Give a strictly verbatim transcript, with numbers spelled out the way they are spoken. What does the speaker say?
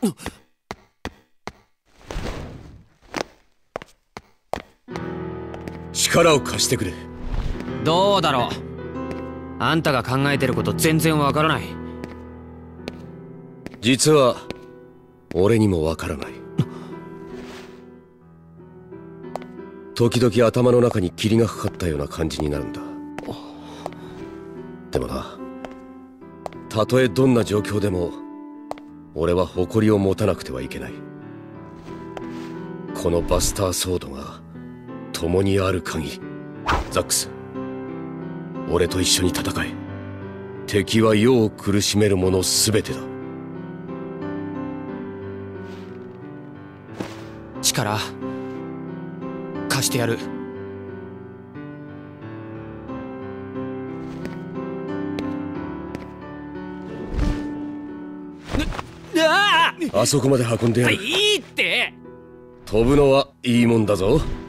力を貸してくれ。 どうだろう。あんたが考えてること全然わからない。 実は俺にもわからない。時々頭の中に霧がかかったような感じになるんだ。でもな、たとえどんな状況でも俺は誇りを持たなくてはいけない。このバスターソードが共にある限り、ザックス、俺と一緒に戦え。敵は世を苦しめる者すべてだ。 力貸してやる。 あそこまで運んでやる。 いいって。 飛ぶのはいいもんだぞ。